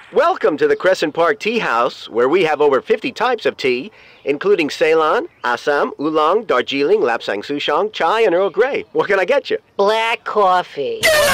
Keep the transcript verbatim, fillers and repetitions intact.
Welcome to the Crescent Park Tea House, where we have over fifty types of tea, including Ceylon, Assam, Oolong, Darjeeling, Lapsang Souchong, Chai, and Earl Grey. What can I get you? Black coffee.